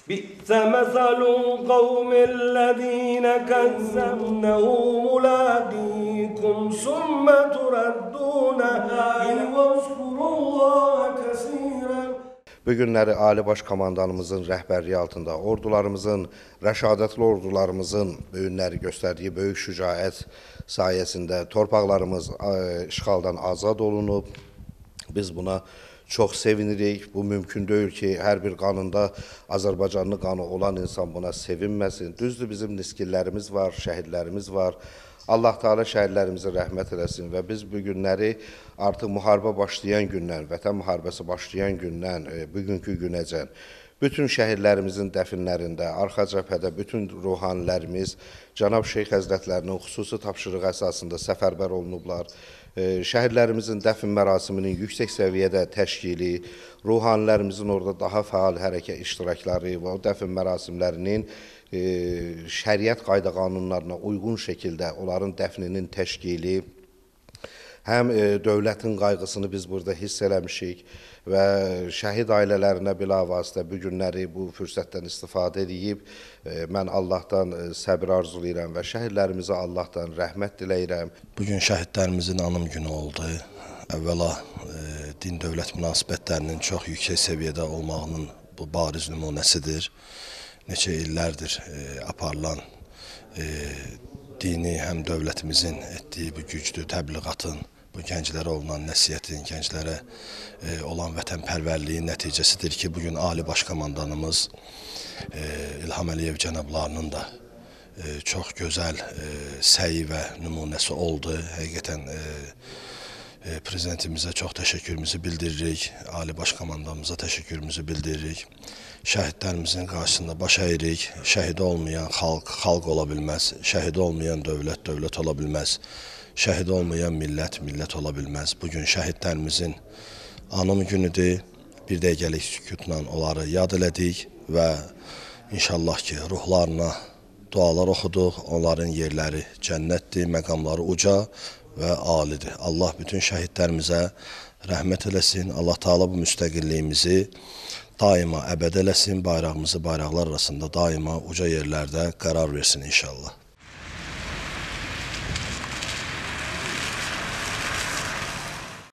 بئس مثل القوم الذين كذبوا ملاقيكم ثم تردون واذكروا الله كثيرا. Bu günləri Ali Baş Komandanımızın rəhbərliyi altında ordularımızın, rəşadətli ordularımızın öyünləri göstərdiyi böyük şücaət sayəsində torpaqlarımız işğaldan azad olunub. Biz buna çox sevinirik. Bu mümkün deyil ki, hər bir qanında Azərbaycanlı qanı olan insan buna sevinməsin. Düzdür, bizim niskinlərimiz var, şəhidlərimiz var. Allah Teala şəhidlərimizə rəhmət eləsin və biz bu günləri artıq müharibə başlayan gündən, Vətən müharibəsi başlayan gündən, bugünkü günəcən bütün şəhidlərimizin dəfinlərində, arxa cəbhədə bütün ruhanilərimiz Cənab Şeyx Həzrətlərinin xüsusi tapşırığı əsasında səfərbər olunublar. Şəhidlərimizin dəfn mərasiminin yüksək səviyyədə təşkili, ruhanilərimizin orada daha fəal hərəkət iştirakları və o dəfn mərasimlərinin şəriət qayda qanunlarına uyğun şəkildə onların dəfninin təşkili, həm dövlətin qayğısını biz burada hiss eləmişik və şəhid ailələrinə bilavasitə bu günləri bu fürsətdən istifadə edib, mən Allahdan səbir arzulayıram və şəhidlərimizə Allahdan rəhmət diləyirəm. Bugün şəhidlərimizin anım günü oldu. Əvvəla din-dövlət münasibətlərinin çox yüksək səviyyədə olmağının bu bariz nümunəsidir. Neçə illərdir aparılan dini həm dövlətimizin etdiyi bu güclü təbliğatın, bu gənclərə olunan nəsihətin, gənclərə olan vətənpərvərliyin nəticəsidir ki, bugün Ali Baş Komandanımız İlham Əliyev cənablarının da çox gözəl səyi və nümunəsi oldu. Həqiqətən Prezidentimizə çox təşəkkürümüzü bildiririk, Ali Baş Komandamıza təşəkkürümüzü bildiririk. Şəhidlərimizin qarşısında baş əyirik. Şəhid olmayan xalq ola bilməz, şəhid olmayan dövlət ola bilməz, şəhid olmayan millət ola bilməz. Bugün şəhidlərimizin anım günüdür. Bir dəqiqəlik sükutla onları yad elədik və inşallah ki, ruhlarına dualar oxuduq. Onların yerləri cənnətdir, məqamları uca və alidir. Allah bütün şəhidlərimizə rəhmət eləsin. Allah Teala bu müstəqilliyimizi daima əbəd eləsin. Bayrağımızı bayraqlar arasında daima uca yerlərdə qərar versin inşallah.